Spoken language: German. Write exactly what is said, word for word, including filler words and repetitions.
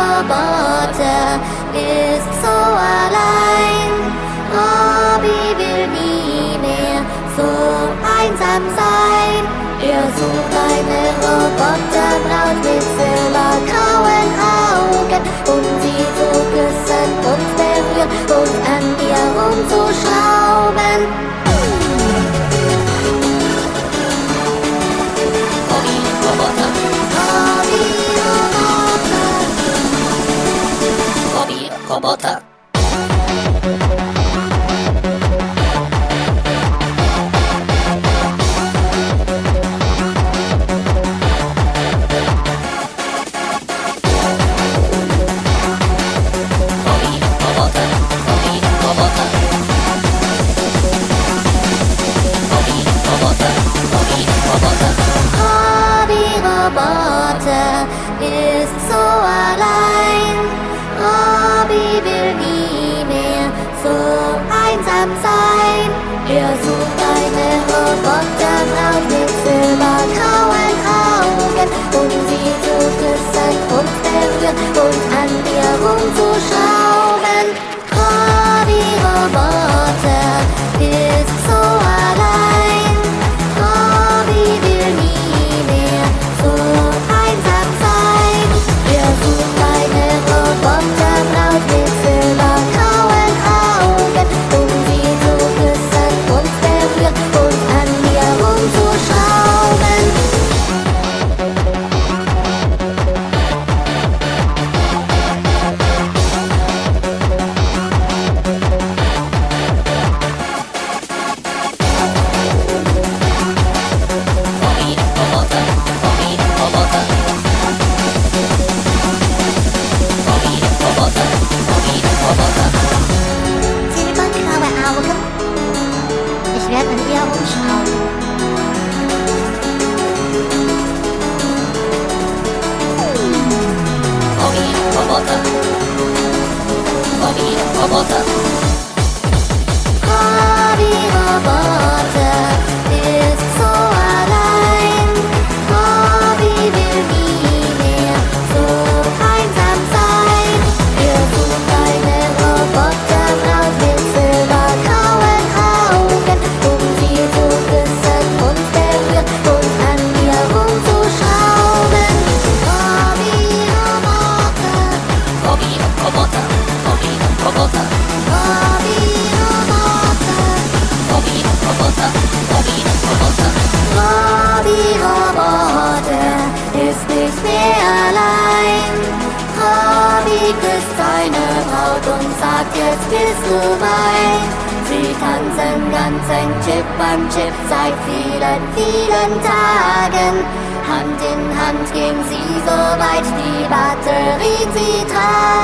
Roboter ist so allein. Hobby will nie mehr so einsam sein. Er sucht eine Roboterbraut mit silbergrauen Augen, um sie zu küssen und berühren und an ihr rumzuschrauben. Hobby-Roboter, Hobby-Roboter, Hobby-Roboter. Hobby-Roboter ist so allein. Hobby will nie mehr so einsam sein. Er sucht eine Roboterbraut mit silbergrauen Augen, um sie zu küssen und berühren und an ihr rumzuschrauben. Hobby-Roboter ist so allein. Hobby will nie mehr so einsam sein. Er sucht eine Roboterbraut mit silbergrauen Augen, um sie zu küssen und berühren und an ihr rumzuschrauben. Hobby-Roboter, Hobby-Roboter, Hobby-Roboter, Hobby-Roboter. Silbergraue Augen, ich werde an ihr umschrauben. Hobby-Roboter, Hobby-Roboter. Hobby-Roboter ist so allein. Hobby will nie mehr so einsam sein. Er sucht eine Roboterbraut mit silbergrauen Augen, um sie zu küssen und berühren und an ihr rumzuschrauben. Hobby-Roboter, Hobby-Roboter, Hobby-Roboter, Hobby-Roboter, Hobby-Roboter, Hobby-Roboter. Hobby-Roboter ist nicht mehr allein. Hobby küsst seine Braut und sagt, jetzt bist du mein. Sie tanzen ganz eng Chip an Chip seit vielen, vielen Tagen. Hand in Hand ging sie so weit, die Batterien sie tragen.